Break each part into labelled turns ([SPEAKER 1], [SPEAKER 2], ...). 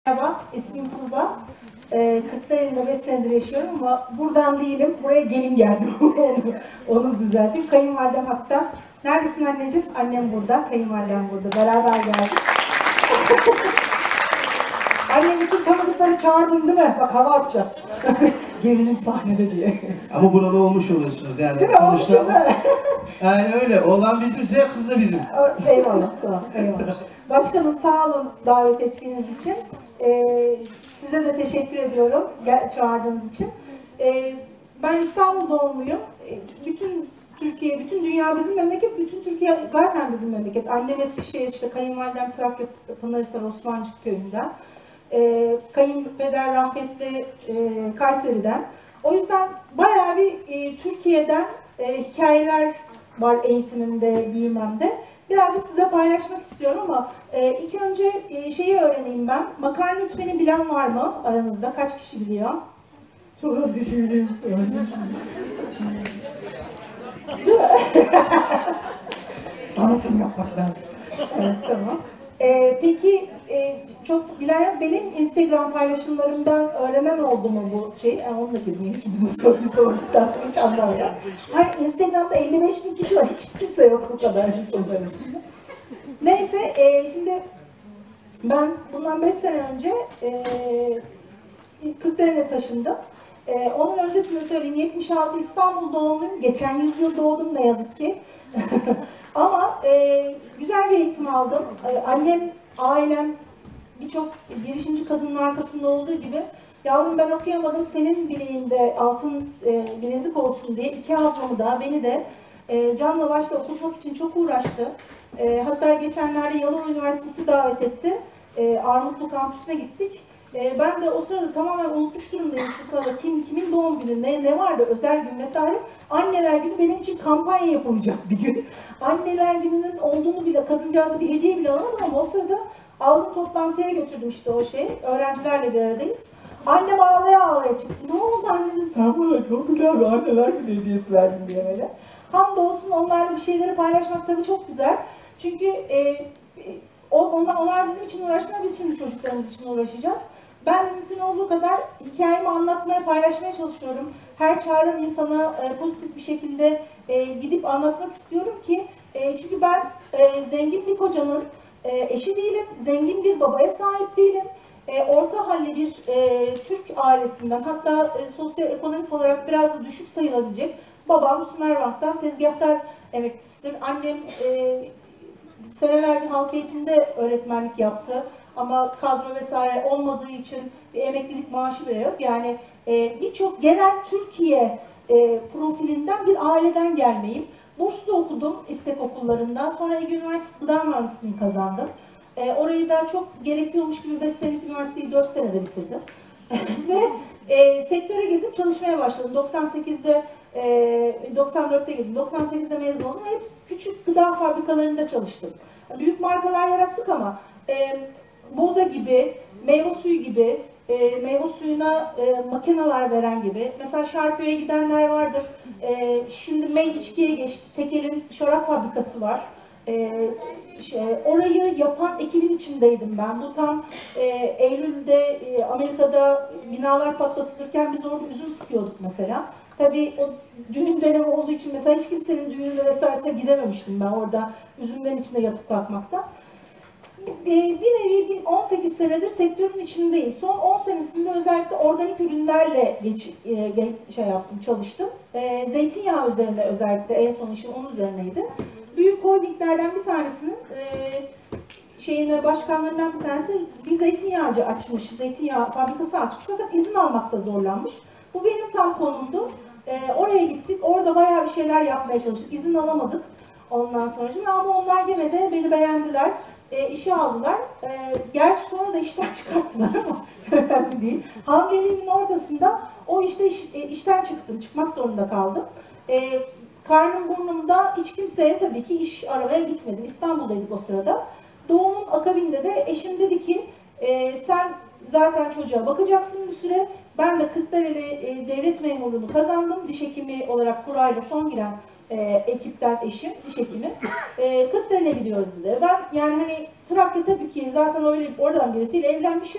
[SPEAKER 1] Merhaba, ismim Tuğba. Kırklareli'nde 5 senedir yaşıyorum ama buradan değilim, buraya gelin geldim. onu düzelteyim. Kayınvalidem hatta. Neredesin anneciğim? Annem burada, kayınvalidem burada. Beraber geldik. Anne bütün tanıdıkları çağırdın değil mi? Bak hava atacağız. Gelinim sahnede diye.
[SPEAKER 2] Ama burada olmuş oluyorsunuz yani.
[SPEAKER 1] Değil mi?
[SPEAKER 2] Sonuçta yani öyle. Oğlan bizimse kız da bizim.
[SPEAKER 1] Eyvallah, sağ ol. Eyvallah. Başkanım sağ olun davet ettiğiniz için. Size de teşekkür ediyorum çağırdığınız için. Ben İstanbul doğumluyum. Bütün Türkiye, bütün dünya bizim memleket, bütün Türkiye zaten bizim memleket. Annem Eskişehir, işte kayınvalidem Trakya Pınarhisar Osmancık köyünden. Kayınpeder rahmetli Kayseri'den. O yüzden bayağı bir Türkiye'den hikayeler var eğitimimde, büyümemde. Birazcık size paylaşmak istiyorum ama ilk önce şeyi öğreneyim ben. Makarna lütfeni bilen var mı aranızda? Kaç kişi biliyor? Çok az kişi biliyor. Değil mi? Tanıtım yapmak lazım. Evet, tamam. Peki çok bilen yok. Benim Instagram paylaşımlarımdan öğrenen oldu mu bu şey? Onu da girmeyeyim. Hiç bizim soruyu sorduktan sonra hiç anlamıyor. Hayır, Instagram'da 55.000 kişi var. Hiç kimse yok o kadar insan arasında. Neyse, şimdi ben bundan 5 sene önce Kırklareli'ne taşındım. Onun öncesinde söyleyeyim, 76 İstanbul doğumluyum. Geçen yüzyıl doğdum ne yazık ki. Ama güzel bir eğitim aldım. Annem, ailem birçok girişimci kadının arkasında olduğu gibi, yavrum ben okuyamadım, senin bileğinde altın bilezik olsun diye iki ablamı da beni de canla başla okutmak için çok uğraştı. Hatta geçenlerde Yalova Üniversitesi davet etti. Armutlu kampüsüne gittik. Ben de o sırada tamamen unutmuş durumdayım şu sırada kimin doğum günü, ne vardı, özel gün vesaire. Anneler günü benim için kampanya yapılacak bir gün. Anneler gününün olduğunu bile, kadıncağıza bir hediye bile alamadım ama o sırada aldım, toplantıya götürdüm işte o şeyi. Öğrencilerle bir aradayız. Annem ağlaya ağlaya çıktı. Ne oldu anne dedim. Sen bana çok güzel bir anneler günü hediyesi verdin diye böyle. Hamdolsun onlarla bir şeyleri paylaşmak tabii çok güzel. Çünkü onlar bizim için uğraştılar, biz şimdi çocuklarımız için uğraşacağız. Ben mümkün olduğu kadar hikayemi anlatmaya, paylaşmaya çalışıyorum. Her çağıran insana pozitif bir şekilde gidip anlatmak istiyorum ki çünkü ben zengin bir kocanın eşi değilim, zengin bir babaya sahip değilim. Orta halli bir Türk ailesinden, hatta sosyoekonomik olarak biraz da düşük sayılabilecek, babam Sümerbank'tan tezgahtar emeklisidir. Annem senelerce halk eğitimde öğretmenlik yaptı. Ama kadro vesaire olmadığı için bir emeklilik maaşı bile yok. Yani birçok genel Türkiye profilinden bir aileden gelmeyim. Burslu okudum İstek okullarından. Sonra Ege Üniversitesi Gıda Mühendisliğini kazandım. Orayı da çok gerekiyormuş gibi 5 senelik üniversiteyi 4 senede bitirdim. Ve sektöre girdim, çalışmaya başladım. 94'te girdim. 98'de mezun oldum. Hep küçük gıda fabrikalarında çalıştım. Büyük markalar yarattık ama Boza gibi, meyve suyu gibi, meyve suyuna makineler veren gibi. Mesela Şarköy'e gidenler vardır. Şimdi Made içkiye geçti. Tekel'in şarap fabrikası var. Orayı yapan ekibin içindeydim ben. Bu tam Eylül'de Amerika'da binalar patlatılırken biz orada üzüm sıkıyorduk mesela. Tabii o düğün dönemi olduğu için mesela hiç kimsenin düğününe vesaire gidememiştim ben orada üzümlerin içinde yatıp kalkmaktan. Bir nevi 18 senedir sektörün içindeyim. Son 10 senesinde özellikle organik ürünlerle çalıştım. Zeytinyağı üzerinde özellikle en son işim onun üzerineydi. Büyük holdinglerden bir tanesinin başkanlarından bir tanesi bir zeytinyağcı açmış, zeytinyağı fabrikası açmış fakat izin almakta zorlanmış. Bu benim tam konumdu. Oraya gittik, orada bayağı bir şeyler yapmaya çalıştık. İzin alamadık ondan sonra ama onlar gene de beni beğendiler. İşe aldılar. Gerçi sonra da işten çıkarttılar ama önemli değil. Hamileliğimin ortasında o işte işten çıktım, çıkmak zorunda kaldım. Karnım burnumda hiç kimseye tabii ki iş aramaya gitmedim. İstanbul'daydık o sırada. Doğumun akabinde de eşim dedi ki sen zaten çocuğa bakacaksın bir süre. Ben de Kırklareli devlet memurluğunu kazandım. Diş hekimi olarak kurayla son giren ekipten eşim, diş hekimi. Kırklareli'ne gidiyoruz dedi. Ben yani hani Trakya tabii ki zaten öyle oradan birisiyle evlenmişim.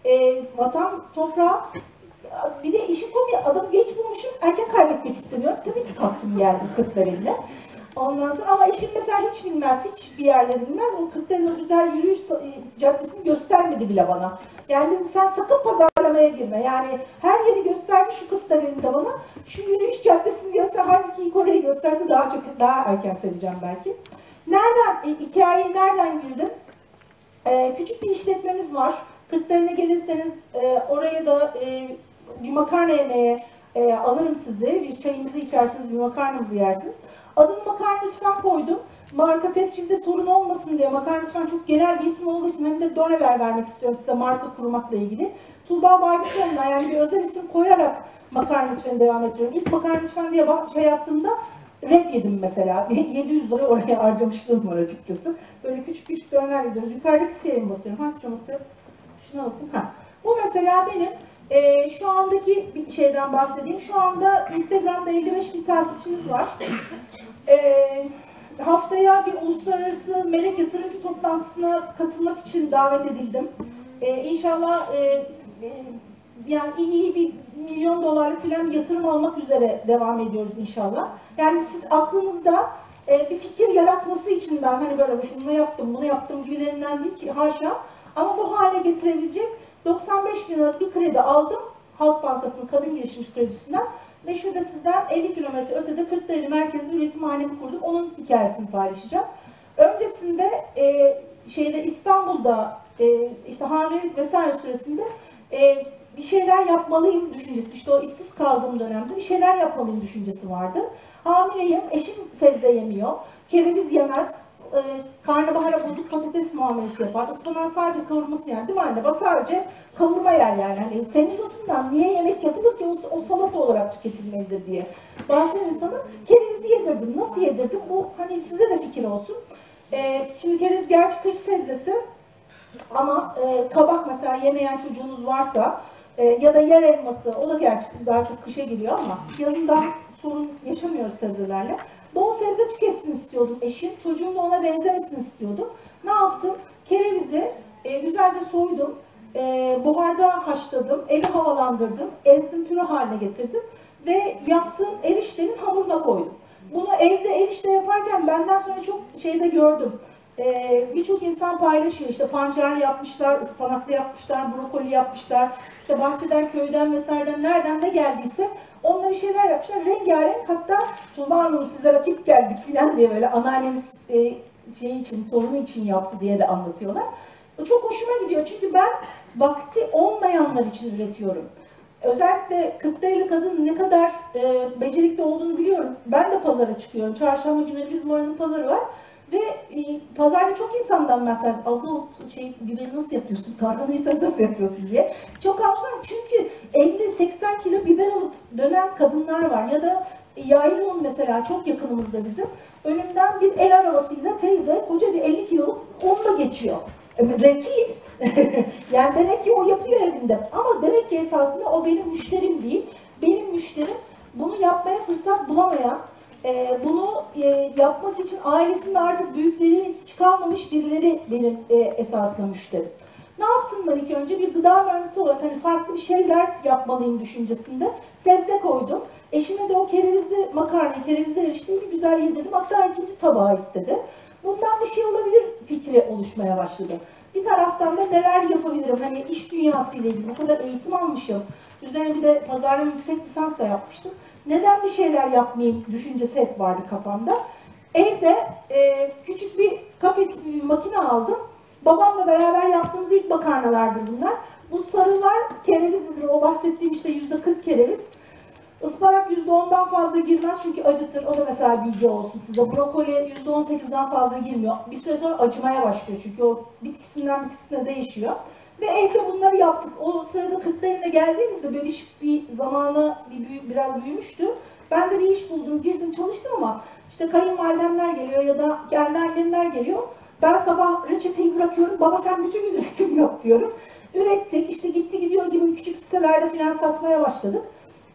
[SPEAKER 1] Vatan, toprağı. Bir de işin komiği, adamı geç bulmuşum, erken kaybetmek istemiyorum. Tabii ki kalktım geldim Kırklareli'ne. Ondan sonra ama eşim mesela hiç bilmez, hiç bir yerleri bilmez. O Kırklareli'nin güzel yürüyüş caddesini göstermedi bile bana. Yani dedim sen sakın pazarlamaya girme. Yani her yeri gösterdi şu Kırklareli'nde bana. Şu yürüyüş caddesini göster, halbuki ilk orayı gösterse daha erken seveceğim belki. Hikayeye nereden girdim? Küçük bir işletmemiz var. Kırklareli'ne gelirseniz oraya da bir makarna yemeye alırım sizi. Bir çayımızı içersiniz, bir makarnamızı yersiniz. Adını Makarna Lütfen koydum. Marka tescilde sorun olmasın diye. Makarna Lütfen çok genel bir isim olduğu için hem de doneler vermek istiyorum size marka kurmakla ilgili. Tuğba Baybukoğlu'na yani bir özel isim koyarak Makarna Lütfen'i devam ettiriyorum. İlk Makarna Lütfen diye şey yaptığımda red yedim mesela. 700 lira oraya harcamışlığım var açıkçası. Böyle küçük küçük döner gidiyoruz. Yukarıdaki şeye mi basıyorum? Hangisine basıyorum? Şuna basayım. Bu mesela benim şu andaki bir şeyden bahsedeyim. Şu anda Instagram'da 55 bin takipçimiz var. Haftaya bir uluslararası melek yatırımcı toplantısına katılmak için davet edildim. İnşallah yani iyi bir milyon dolarlık falan bir yatırım almak üzere devam ediyoruz inşallah. Yani siz aklınızda bir fikir yaratması için ben hani böyle şunu yaptım, bunu yaptım gibilerinden değil ki haşa. Ama bu hale getirebilecek 95 bin liralık bir kredi aldım. Halk Bankası'nın kadın girişimci kredisinden. Ve şurada sizden 50 kilometre ötede Kırklareli merkezli üretimhanemi kurdum. Onun hikayesini paylaşacağım. Öncesinde İstanbul'da işte hamilelik vesaire süresinde bir şeyler yapmalıyım düşüncesi. İşte o işsiz kaldığım dönemde bir şeyler yapmalıyım düşüncesi vardı. Hamileyim, eşim sebze yemiyor, kereviz yemez, karnabahara bozuk patates muamelesi yapar, ıspanak sadece kavurması yer değil mi anne? Bak sadece kavurma yer yani. Hani semizotundan niye yemek yapılır ki o salata olarak tüketilmelidir diye. Bazen insana kerevizi yedirdim. Nasıl yedirdim? Bu hani size de fikir olsun. Şimdi kereviz gerçi kış sebzesi ama kabak mesela yemeyen çocuğunuz varsa ya da yer elması, o da gerçekten daha çok kışa geliyor ama yazından sorun yaşamıyoruz sebzelerle. Bol sebze tüketsin istiyordum eşim, çocuğum da ona benzemesin istiyordum. Ne yaptım? Kerevizi güzelce soydum, buharda haşladım, evi havalandırdım, ezdim, püre haline getirdim ve yaptığım eriştenin hamuruna koydum. Bunu evde erişte yaparken benden sonra çok şeyde gördüm. Birçok insan paylaşıyor. İşte pancar yapmışlar, ıspanaklı yapmışlar, brokoli yapmışlar. İşte bahçeden, köyden vesaireden nereden de geldiyse onunla bir şeyler yapmışlar. Rengarenk, hatta Tuğba Hanım size rakip geldik filan diye böyle anneannemiz torunu için yaptı diye de anlatıyorlar. O çok hoşuma gidiyor çünkü ben vakti olmayanlar için üretiyorum. Özellikle Kırklareli kadının ne kadar becerikli olduğunu biliyorum. Ben de pazara çıkıyorum. Çarşamba günleri bizim oranın pazarı var. Ve pazarda çok insandan mertler, abla biberi nasıl yapıyorsun, tarhanayı sen nasıl yapıyorsun diye. Çok almışlar çünkü 50-80 kilo biber alıp dönen kadınlar var. Ya da Yaylon mesela çok yakınımızda bizim. Önümden bir el arabasıyla teyze koca bir 50 kiloluk onunla geçiyor. Rakip. Yani demek ki o yapıyor evinde. Ama demek ki esasında o benim müşterim değil. Benim müşterim bunu yapmaya fırsat bulamayan, bunu yapmak için ailesinde artık büyükleri hiç kalmamış birileri benim esasında müşterim. Ne yaptım ben ilk önce? Bir gıda mühendisi olarak hani farklı bir şeyler yapmalıyım düşüncesinde sebze koydum. Eşime de o kerevizli makarnayı, kerevizli erişteyi bir güzel yedirdim. Hatta ikinci tabağı istedi. Bundan bir şey olabilir fikri oluşmaya başladı. Bir taraftan da neler yapabilirim? Hani iş dünyası ile ilgili bu kadar eğitim almışım. Üzerine bir de pazarlama yüksek lisans da yapmıştım. Neden bir şeyler yapmayayım düşüncesi hep vardı kafamda. Evde küçük bir kafe tipi bir makine aldım. Babamla beraber yaptığımız ilk makarnalardır bunlar. Bu sarılar kerevizdir. O bahsettiğim işte %40 kereviz. Ispanak %10'dan fazla girmez çünkü acıtır. O da mesela bilgi olsun size. Brokoli %18'den fazla girmiyor. Bir süre sonra acımaya başlıyor çünkü o bitkisinden bitkisine değişiyor. Ve evde bunları yaptık. O sırada Kırklareli'ne geldiğimizde bebiş bir zamanı biraz büyümüştü. Ben de bir iş buldum, girdim çalıştım ama işte kayınvalidemler geliyor ya da kendi annemler geliyor. Ben sabah reçeteyi bırakıyorum, baba sen bütün gün üretim yap diyorum. Ürettik, işte gitti gidiyor gibi küçük sitelerde falan satmaya başladık.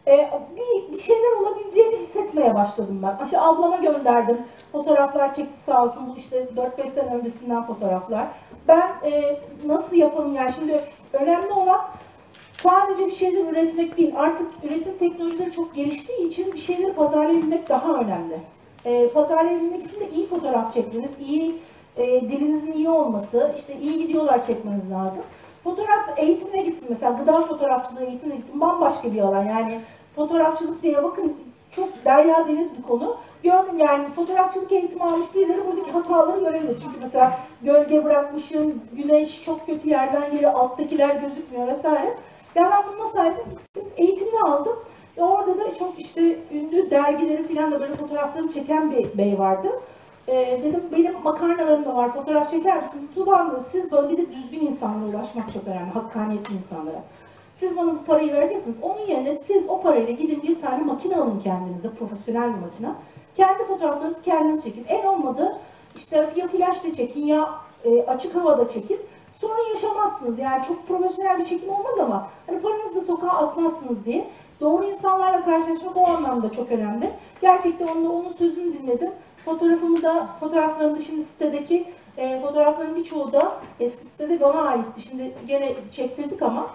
[SPEAKER 1] Bir şeyler olabileceğini hissetmeye başladım ben. İşte ablama gönderdim, fotoğraflar çekti sağ olsun, bu işte 4-5 sene öncesinden fotoğraflar. Ben nasıl yapalım yani şimdi Önemli olan sadece bir şeyler üretmek değil. Artık üretim teknolojileri çok geliştiği için bir şeyleri pazarlayabilmek daha önemli. Pazarlayabilmek için de iyi fotoğraf çekmeniz, iyi dilinizin iyi olması, işte iyi videolar çekmeniz lazım. Fotoğraf eğitimine gittim mesela, gıda fotoğrafçılığı eğitimine gittim. Bambaşka bir alan yani. Fotoğrafçılık diye bakın çok derya deniz bir konu. Gördüm yani fotoğrafçılık eğitimi almış birileri buradaki hataları görebilir. Çünkü mesela gölge bırakmışım, güneş çok kötü yerden geliyor, alttakiler gözükmüyor vesaire. Yani ben bunu nasıl aldım? Gittim, eğitimini aldım. Orada da çok işte ünlü dergileri falan da böyle fotoğraflarını çeken bir bey vardı. Dedim benim makarnalarım da var, fotoğraf çeker misiniz? Tuğba Hanım, siz bölgede düzgün insanlara ulaşmak çok önemli, hakkaniyetli insanlara. Siz bana bu parayı vereceksiniz. Onun yerine siz o parayla gidin bir tane makine alın kendinize, profesyonel bir makine. Kendi fotoğraflarınızı kendiniz çekin. En olmadı işte ya flaşla çekin ya açık havada çekin. Sorun yaşamazsınız. Yani çok profesyonel bir çekim olmaz ama hani paranızı da sokağa atmazsınız diye. Doğru insanlarla karşılaşmak o anlamda çok önemli. Gerçekten onun sözünü dinledim. Fotoğraflarım da şimdi sitedeki fotoğrafların birçoğu da eski sitede bana aitti. Şimdi gene çektirdik ama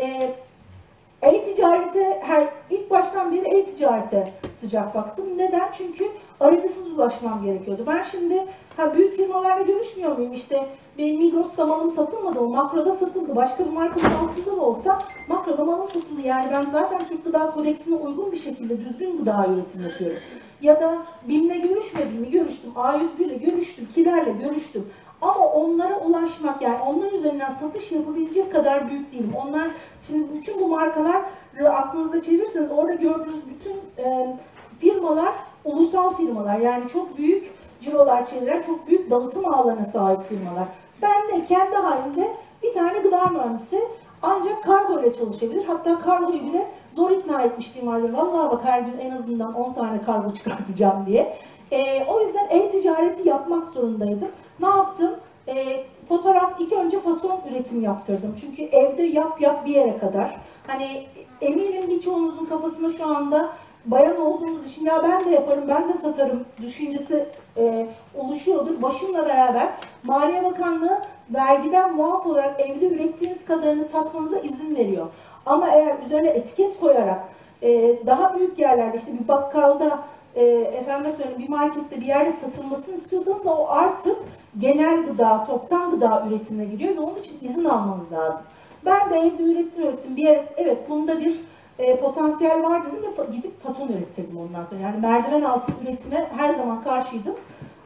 [SPEAKER 1] e-ticarete ilk baştan beri e-ticarete sıcak baktım. Neden? Çünkü aracısız ulaşmam gerekiyordu. Ben şimdi büyük firmalarla görüşmüyor muyum? İşte benim Migros'ta malım satılmadı, o Makro'da satıldı. Başka bir markanın altında da olsa Makro'da malım satıldı. Yani ben zaten Türk Gıda Kodeksine uygun bir şekilde düzgün gıda üretimi yapıyorum. Ya da BİM'le görüşmedim mi? Görüştüm. A101 ile görüştüm. Kiler'le görüştüm. Ama onlara ulaşmak, yani onlar üzerinden satış yapabilecek kadar büyük değilim. Onlar, şimdi bütün bu markalar aklınızda çevirirseniz orada gördüğünüz bütün firmalar ulusal firmalar. Yani çok büyük cirolar çeviren, çok büyük dağıtım ağlarına sahip firmalar. Ben de kendi halimde bir tane gıda mühendisi ancak kargo ile çalışabilir. Hatta kargoyu bile zor ikna etmişliğim vardır. Vallahi bak her gün en azından 10 tane kargo çıkartacağım diye. O yüzden e-ticareti yapmak zorundaydım. Ne yaptım? Fotoğraf ilk önce fason üretim yaptırdım. Çünkü evde yap bir yere kadar. Hani eminim birçoğunuzun kafasında şu anda bayan olduğunuz için ya ben de yaparım, ben de satarım düşüncesi oluşuyordur. Başımla beraber Maliye Bakanlığı vergiden muaf olarak evde ürettiğiniz kadarını satmanıza izin veriyor. Ama eğer üzerine etiket koyarak daha büyük yerlerde işte bir bakkalda efendim söyleyeyim bir markette bir yerde satılmasını istiyorsanız o artık genel gıda, toptan gıda üretimine giriyor ve onun için izin almanız lazım. Ben de evde ürettim. Bir yer, evet bunda bir potansiyel var dedim ve gidip fason ürettirdim ondan sonra. Yani merdiven altı üretime her zaman karşıydım.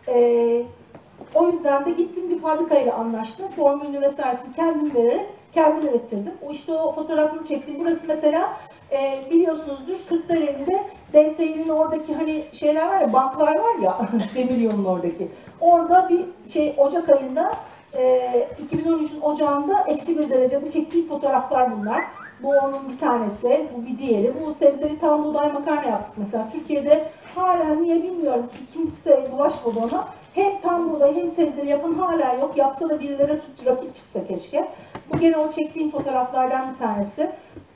[SPEAKER 1] O yüzden de gittim bir fabrikayla anlaştım. Formülünü vesairesini kendim vererek kendim ürettirdim. O fotoğrafını çektim. Burası mesela biliyorsunuzdur Kırklareli'nde DSİ'nin oradaki hani şeyler var ya, banklar var ya Demiryolu'nun oradaki. Orada bir Ocak ayında 2013'ün ocağında -1 derecede çektiğim fotoğraflar bunlar. Bu onun bir tanesi, bu bir diğeri. Bu sebzeli tam buğday makarna yaptık mesela. Türkiye'de hala niye bilmiyorum ki kimse bulaşmadı ona. Hem tam buğday hem sebzeli yapan hala yok. Yapsa da birileri rakip çıksa keşke. Bu gene o çektiğim fotoğraflardan bir tanesi.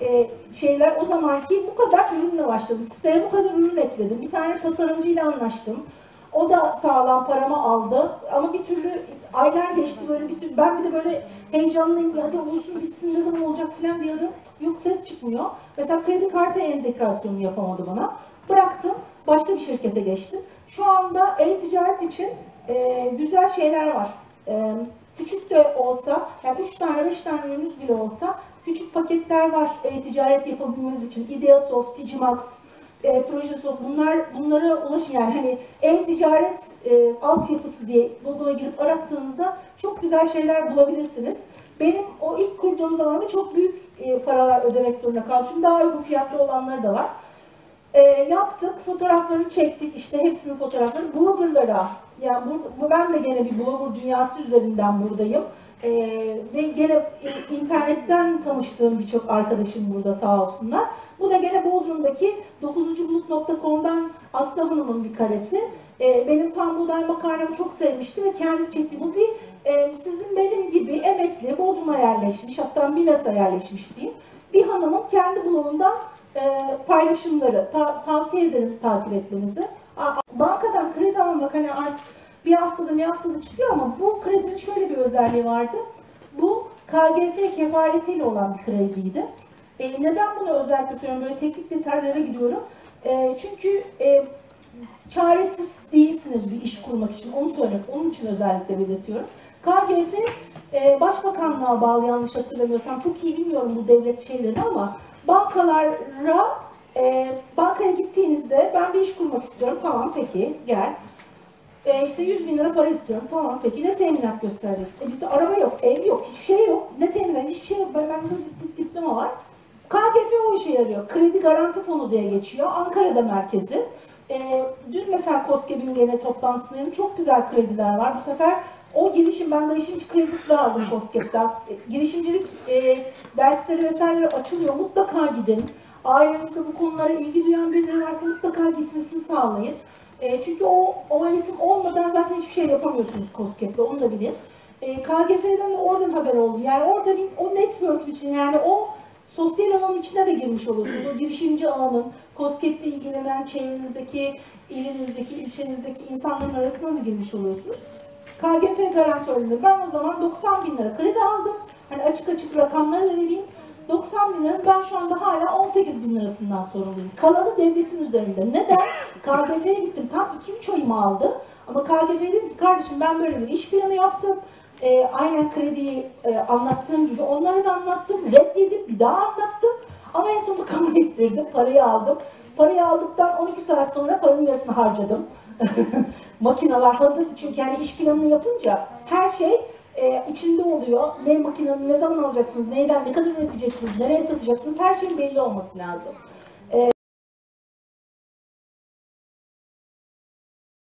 [SPEAKER 1] O zamanki bu kadar ürünle başladım. Siteye bu kadar ürün ekledim. Bir tane tasarımcıyla anlaştım. O da sağlam paramı aldı ama bir türlü aylar geçti böyle bir türlü. Ben bir de böyle heyecanlıyım, hadi olsun bitsin ne zaman olacak falan diyorum. Yok ses çıkmıyor. Mesela kredi kartı entegrasyonu yapamadı bana. Bıraktım, başka bir şirkete geçtim. Şu anda e-ticaret için güzel şeyler var. Küçük de olsa, yani 3 tane 5 tane ürününüz bile olsa küçük paketler var e-ticaret yapabilmeniz için. Ideasoft, Digimax, Projesoft, bunlara ulaşın. Yani hani e-ticaret altyapısı diye Google'a girip arattığınızda çok güzel şeyler bulabilirsiniz. Benim o ilk kurduğum zamanda çok büyük paralar ödemek zorunda kaldım. Çünkü daha uygun fiyatlı olanları da var. Yaptık, fotoğraflarını çektik, işte hepsinin fotoğraflarını bloggerlara, yani ben de gene bir blogger dünyası üzerinden buradayım. Ve gene internetten tanıştığım birçok arkadaşım burada sağ olsunlar. Bu da gene Bodrum'daki 9.bulut.com'dan Aslı Hanım'ın bir karesi. Benim tam buğday makarnamı çok sevmişti ve kendi çekti. Bu bir sizin benim gibi emekli, Bodrum'a yerleşmiş, hatta Milas'a yerleşmiş diyeyim. Bir hanımın kendi blogundan paylaşımları, tavsiye ederim takip etmenizi. Bankadan kredi almak artık bir haftada çıkıyor ama bu kredinin şöyle bir özelliği vardı. Bu KGF kefaletiyle olan bir krediydi. Neden bunu özellikle söylüyorum? Böyle teknik detaylara gidiyorum. Çünkü çaresiz değilsiniz bir iş kurmak için. Onu söyleyeyim. Onun için özellikle belirtiyorum. KGF Başbakanlığa bağlı, yanlış hatırlamıyorsam. Çok iyi bilmiyorum bu devlet şeylerini ama bankalara bankaya gittiğinizde ben bir iş kurmak istiyorum. Tamam peki gel. İşte 100 bin lira para istiyorum. Tamam peki ne teminat göstereceksin? Bizde araba yok, ev yok, hiçbir şey yok. Ne teminat, hiçbir şey yok. Bende diploma var. KGF o işe yarıyor. Kredi Garanti Fonu diye geçiyor. Ankara'da merkezi. Dün mesela KOSGEB'in gene toplantısında çok güzel krediler var. Bu sefer o ben girişimci kredisi de aldım KOSGEB'den. Girişimcilik dersleri vesaire açılıyor. Mutlaka gidin. Ailenizde bu konulara ilgi duyan birileri varsa mutlaka gitmesini sağlayın. Çünkü o eğitim olmadan zaten hiçbir şey yapamıyorsunuz KOSGEB'de, onu da bilin. KGF'den de oradan haber oldu. Yani orada o network için, yani o sosyal alanın içine de girmiş oluyorsunuz. O girişimci ağının, KOSGEB'le ilgilenen çevrenizdeki, ilinizdeki, ilçenizdeki insanların arasına da girmiş oluyorsunuz. KGF garantöründe ben o zaman 90 bin lira kredi aldım. Hani açık rakamları da vereyim. 90 bin liranın ben şu anda hala 18 bin lirasından sorumluyum. Kalanı devletin üzerinde. Neden? KGF'ye gittim. Tam 2-3 ayımı aldı. Ama KGF'ye dedim ki kardeşim ben böyle bir iş planı yaptım. Aynen krediyi anlattığım gibi onlara da anlattım. Reddedip bir daha anlattım. Ama en sonunda kabul ettirdim. Parayı aldım. Parayı aldıktan 12 saat sonra paranın yarısını harcadım. Makineler hazır çünkü yani iş planını yapınca her şey içinde oluyor. Ne makineyi ne zaman alacaksınız, neyden, ne kadar üreteceksiniz, nereye satacaksınız, her şeyin belli olması lazım.